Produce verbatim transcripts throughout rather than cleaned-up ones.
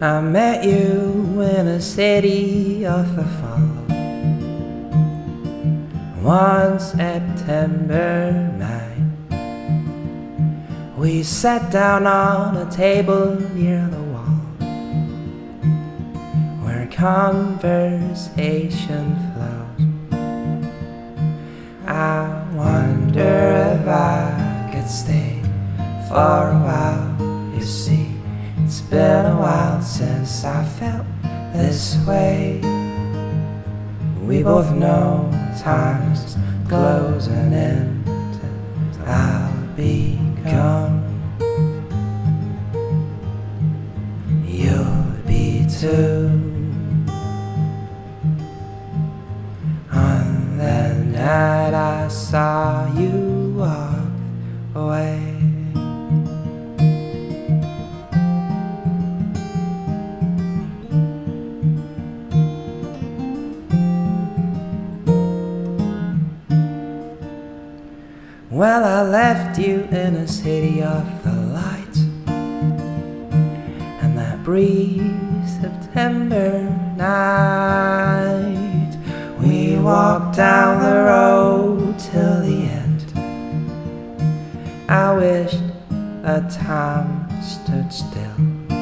I met you in a city of the fall. One September night, we sat down on a table near the wall, where conversation flows. I wonder if I could stay for a while. You see, it's been a while since I felt this way. We both know time is closing in, and I'll be gone. You'll be too. On the night I saw you walk away, well, I left you in a city of the light, and that brief September night, we walked down the road till the end. I wished that time stood still.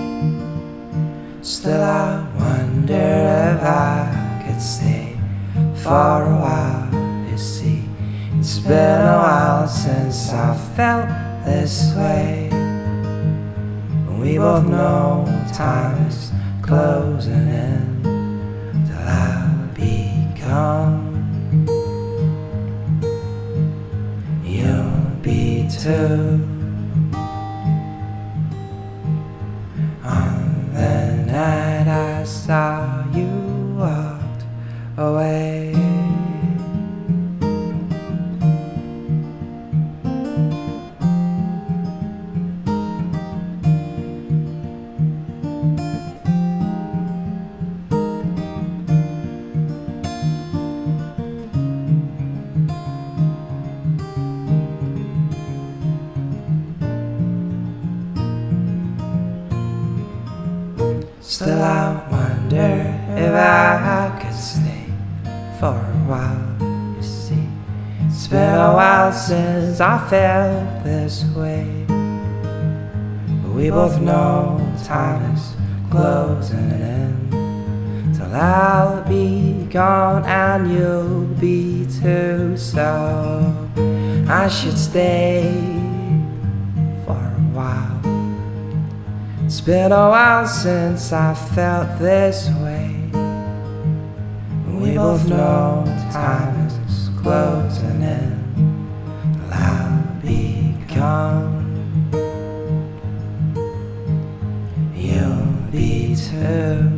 Still I wonder if I could stay for a while. You see, it's been a while since I felt this way. We both know time is closing in, till I'll be gone. You'll be too. On the night I saw you walked away. Still I wonder if I could stay for a while. You see, it's been a while since I felt this way. But we both know time is closing in, till I'll be gone and you'll be too. So I should stay for a while. It's been a while since I felt this way. We both know time is closing in, till I'll be gone. You'll be too.